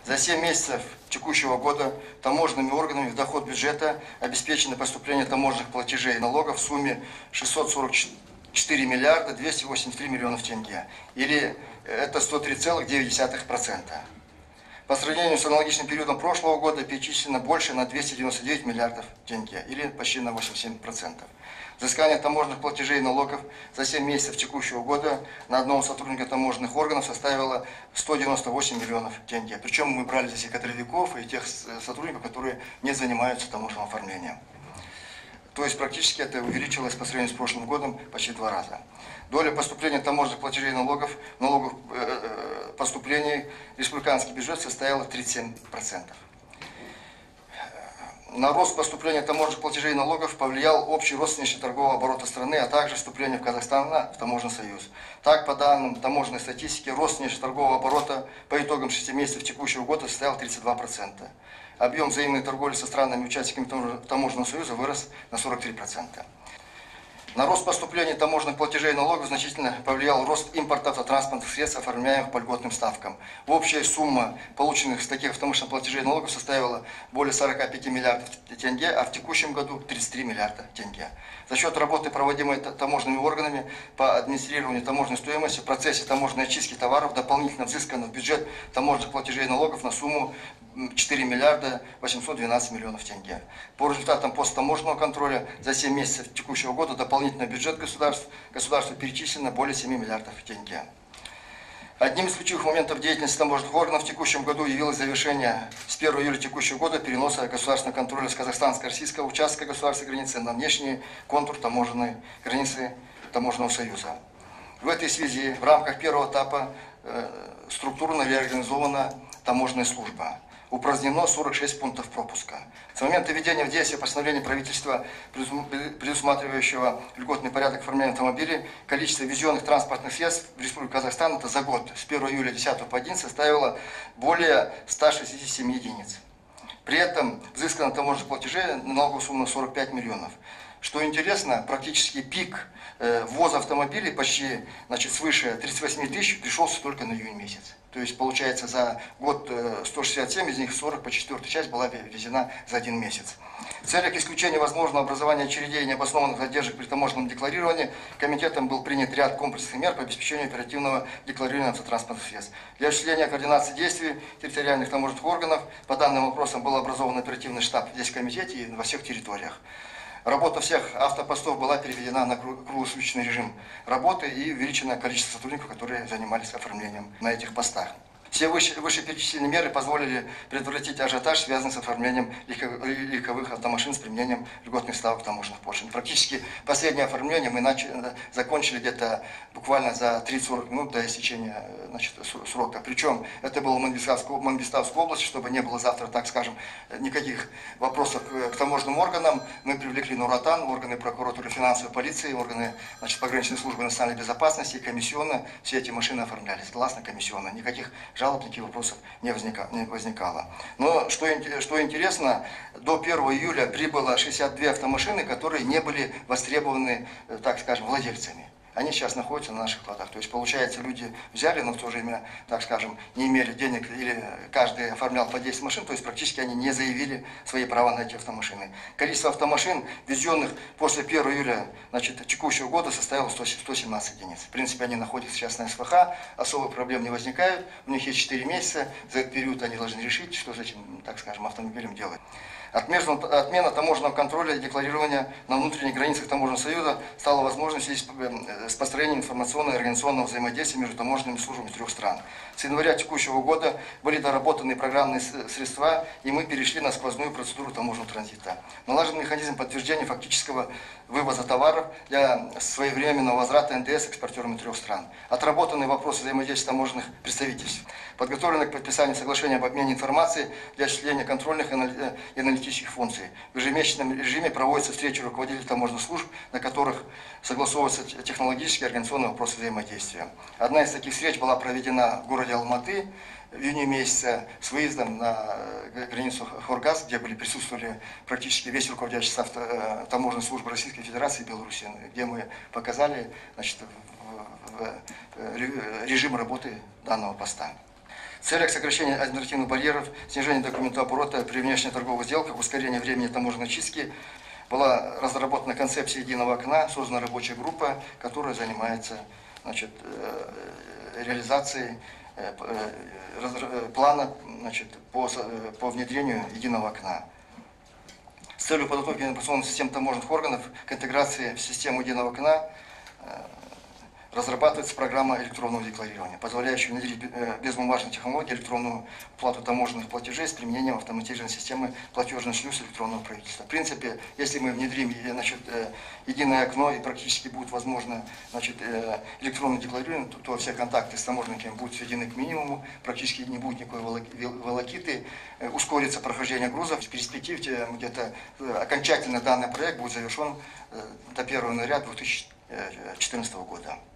За 7 месяцев текущего года таможенными органами в доход бюджета обеспечено поступление таможенных платежей и налогов в сумме 644 миллиарда 283 миллионов тенге, или это 103,9%. По сравнению с аналогичным периодом прошлого года перечислено больше на 299 миллиардов тенге, или почти на 87%. Взыскание таможенных платежей и налогов за 7 месяцев текущего года на одного сотрудника таможенных органов составило 198 миллионов тенге. Причем мы брали здесь и кадровиков, и тех сотрудников, которые не занимаются таможенным оформлением. То есть практически это увеличилось по сравнению с прошлым годом почти в 2 раза. Доля поступления таможенных платежей и налогов поступлений в республиканский бюджет составила 37%. На рост поступления таможенных платежей и налогов повлиял общий рост внешнеторгового оборота страны, а также вступление Казахстана в таможенный союз. Так, по данным таможенной статистики, рост внешнеторгового оборота по итогам 6 месяцев текущего года составил 32%. Объем взаимной торговли со странами-участниками таможенного союза вырос на 43%. На рост поступлений таможенных платежей и налогов значительно повлиял рост импорта автотранспортных средств, оформляемых по льготным ставкам. Общая сумма полученных с таких автоматических платежей и налогов составила более 45 миллиардов тенге, а в текущем году 33 миллиарда тенге. За счет работы, проводимой таможенными органами по администрированию таможенной стоимости в процессе таможенной очистки товаров, дополнительно взыскано в бюджет таможенных платежей и налогов на сумму 4 миллиарда 812 миллионов тенге. По результатам посттаможенного контроля за 7 месяцев текущего года дополнительно в бюджет государства перечислено более 7 миллиардов тенге. Одним из ключевых моментов деятельности таможенных органов в текущем году явилось завершение с 1 июля текущего года переноса государственного контроля с казахстанско-российского участка государственной границы на внешний контур таможенной границы Таможенного союза. В этой связи в рамках первого этапа структурно реорганизована таможенная служба. Упразднено 46 пунктов пропуска. С момента введения в действие постановления правительства, предусматривающего льготный порядок оформления автомобилей, количество ввезенных транспортных средств в Республику Казахстан это за год с 1 июля 2010 по 2011 составило более 167 единиц. При этом взыскано таможенных платежей на налоговую сумму 45 миллионов. Что интересно, практически пик ввоза автомобилей, почти свыше 38 тысяч, пришелся только на июнь месяц. То есть, получается, за год 167, из них 40 по 4 часть была ввезена за 1 месяц. В целях исключения возможного образования очередей и необоснованных задержек при таможенном декларировании комитетом был принят ряд комплексных мер по обеспечению оперативного декларирования автотранспортных средств. Для осуществления координации действий территориальных таможенных органов по данным вопросам был образован оперативный штаб здесь в комитете и во всех территориях. Работа всех автопостов была переведена на круглосуточный режим работы и увеличено количество сотрудников, которые занимались оформлением на этих постах. Все вышеперечисленные меры позволили предотвратить ажиотаж, связанный с оформлением легковых автомашин с применением льготных ставок таможенных пошлин. Практически последнее оформление мы закончили где-то буквально за 30-40 минут до истечения срока. Причем это было в Мангистауской области, чтобы не было завтра, так скажем, никаких вопросов к таможенным органам. Мы привлекли Нур-Отан, органы прокуратуры, финансовой полиции, органы пограничной службы национальной безопасности, комиссионно. Все эти машины оформлялись, гласно комиссионно. Никаких жалоб, никаких вопросов не возникало. Но что интересно, до 1 июля прибыло 62 автомашины, которые не были востребованы, так скажем, владельцами. Они сейчас находятся на наших складах. То есть, получается, люди взяли, но в то же время, так скажем, не имели денег, или каждый оформлял по 10 машин, то есть практически они не заявили свои права на эти автомашины. Количество автомашин, ввезенных после 1 июля текущего года, составило 117 единиц. В принципе, они находятся сейчас на СВХ, особых проблем не возникает, у них есть 4 месяца, за этот период они должны решить, что с этим, так скажем, автомобилем делать. Отмена таможенного контроля и декларирования на внутренних границах Таможенного союза стала возможной в связи с построением информационного и организационного взаимодействия между таможенными службами 3 стран. С января текущего года были доработаны программные средства, и мы перешли на сквозную процедуру таможенного транзита. Налажен механизм подтверждения фактического вывоза товаров для своевременного возврата НДС экспортерами 3 стран. Отработаны вопросы взаимодействия таможенных представительств. Подготовлено к подписанию соглашения об обмене информацией для осуществления контрольных и аналитических функций. В ежемесячном режиме проводятся встречи руководителей таможенных служб, на которых согласовываются технологические и организационные вопросы взаимодействия. Одна из таких встреч была проведена в городе Алматы в июне месяце с выездом на границу Хоргас, где присутствовали практически весь руководящий состав таможенной службы Российской Федерации и Беларуси, где мы показали режим работы данного поста. В целях сокращения административных барьеров, снижения документооборота при внешнеторговых сделках, ускорения времени таможенной чистки была разработана концепция единого окна, создана рабочая группа, которая занимается, значит, реализацией плана, значит, по внедрению единого окна. С целью подготовки информационных систем таможенных органов к интеграции в систему единого окна разрабатывается программа электронного декларирования, позволяющая внедрить безбумажные технологии, электронную плату таможенных платежей с применением автоматизированной системы платежный шлюз электронного правительства. В принципе, если мы внедрим, значит, единое окно и практически будет возможно, значит, электронное декларирование, то все контакты с таможенниками будут сведены к минимуму, практически не будет никакой волокиты, ускорится прохождение грузов. В перспективе где-то окончательно данный проект будет завершен до 1 января 2014 года.